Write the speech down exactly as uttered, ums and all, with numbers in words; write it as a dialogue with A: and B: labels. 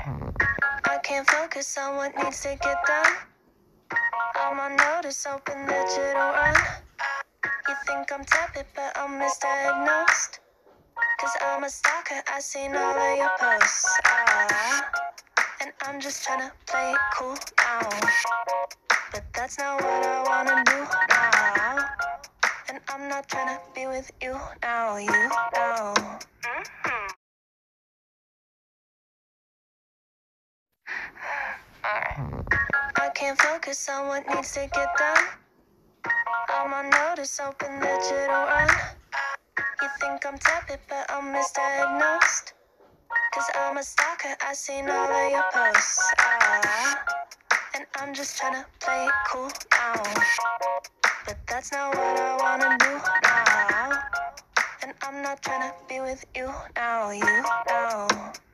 A: I can't focus on what needs to get done. I'm on notice, open digital run. You think I'm tepid, but I'm misdiagnosed. Cause I'm a stalker, I seen all of your posts. Ah, and I'm just tryna play it cool now. But that's not what I wanna do now. And I'm not tryna be with you now, you know. I can't focus on what needs to get done. I'm on notice, open digital run. You think I'm tepid, but I'm misdiagnosed. Cause I'm a stalker, I seen all of your posts. Ah, and I'm just tryna play it cool now. But that's not what I wanna do now. And I'm not tryna be with you now, you know.